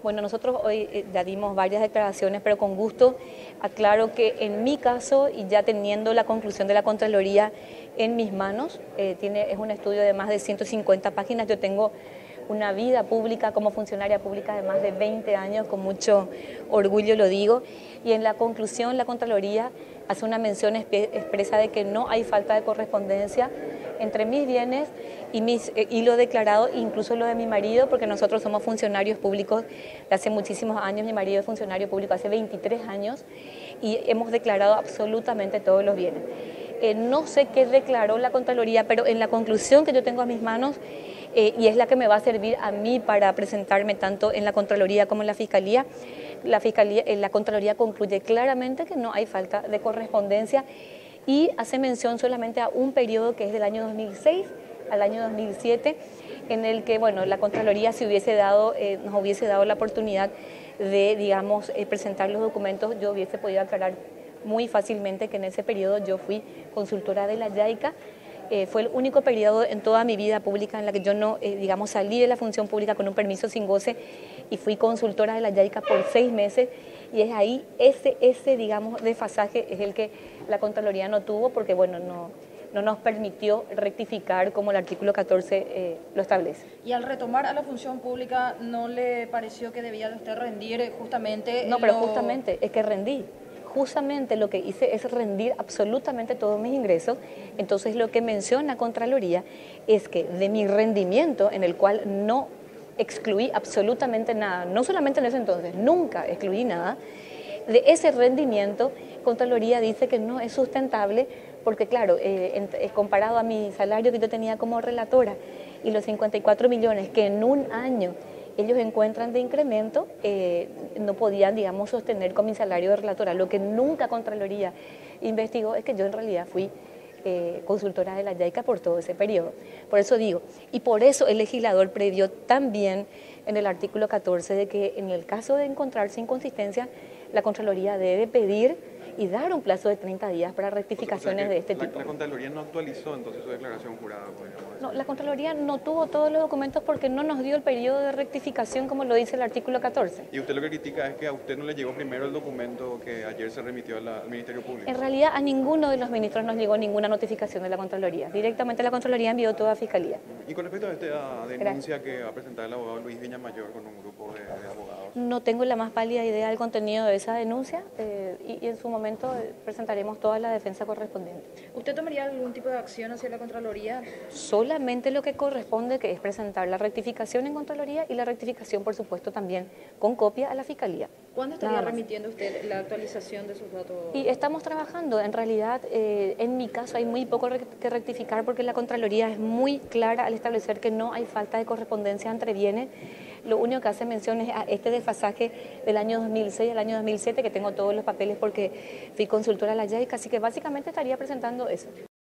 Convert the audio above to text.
Bueno, nosotros hoy ya dimos varias declaraciones, pero con gusto aclaro que en mi caso, y ya teniendo la conclusión de la Contraloría en mis manos, es un estudio de más de 150 páginas, yo tengo una vida pública como funcionaria pública de más de 20 años, con mucho orgullo lo digo, y en la conclusión la Contraloría hace una mención expresa de que no hay falta de correspondencia entre mis bienes y lo declarado, incluso lo de mi marido, porque nosotros somos funcionarios públicos de hace muchísimos años, mi marido es funcionario público hace 23 años y hemos declarado absolutamente todos los bienes. No sé qué declaró la Contraloría, pero en la conclusión que yo tengo a mis manos, y es la que me va a servir a mí para presentarme tanto en la Contraloría como en la Contraloría concluye claramente que no hay falta de correspondencia y hace mención solamente a un periodo que es del año 2006 al año 2007, en el que, bueno, la Contraloría nos hubiese dado la oportunidad de, digamos, presentar los documentos, yo hubiese podido aclarar muy fácilmente que en ese periodo yo fui consultora de la JICA. Fue el único periodo en toda mi vida pública en la que yo no, digamos, salí de la función pública con un permiso sin goce y fui consultora de la JICA por 6 meses, y es ahí ese digamos, desfasaje es el que la Contraloría no tuvo porque, bueno, no nos permitió rectificar como el artículo 14 lo establece. Y al retomar a la función pública, ¿no le pareció que debía de usted rendir justamente? No, pero justamente es que rendí. Justamente lo que hice es rendir absolutamente todos mis ingresos. Entonces lo que menciona Contraloría es que de mi rendimiento, en el cual no excluí absolutamente nada, no solamente en ese entonces, nunca excluí nada, de ese rendimiento, Contraloría dice que no es sustentable porque, claro, comparado a mi salario que yo tenía como relatora y los 54 millones que en un año ellos encuentran de incremento, no podían, digamos, sostener con mi salario de relatora. Lo que nunca Contraloría investigó es que yo en realidad fui consultora de la JICA por todo ese periodo. Por eso digo, y por eso el legislador previó también en el artículo 14 de que en el caso de encontrarse inconsistencia, la Contraloría debe pedir y dar un plazo de 30 días para rectificaciones de este tipo. La Contraloría no actualizó entonces su declaración jurada, podríamos decir. No, la Contraloría no tuvo todos los documentos porque no nos dio el periodo de rectificación como lo dice el artículo 14. Y usted lo que critica es que a usted no le llegó primero el documento que ayer se remitió al Ministerio Público. En realidad a ninguno de los ministros nos llegó ninguna notificación de la Contraloría. Directamente la Contraloría envió toda a Fiscalía. Y con respecto a esta denuncia que va a presentar el abogado Luis Viñamayor con un grupo de abogados. No tengo la más pálida idea del contenido de esa denuncia y en su momento presentaremos toda la defensa correspondiente. ¿Usted tomaría algún tipo de acción hacia la Contraloría? Solamente lo que corresponde, que es presentar la rectificación en Contraloría y la rectificación, por supuesto, también con copia a la Fiscalía. ¿Cuándo estaría remitiendo usted la actualización de sus datos? Y estamos trabajando. En realidad, en mi caso hay muy poco que rectificar porque la Contraloría es muy clara al establecer que no hay falta de correspondencia entre bienes. Lo único que hace mención es a este desfasaje del año 2006 al año 2007, que tengo todos los papeles porque fui consultora de la JICA, así que básicamente estaría presentando eso.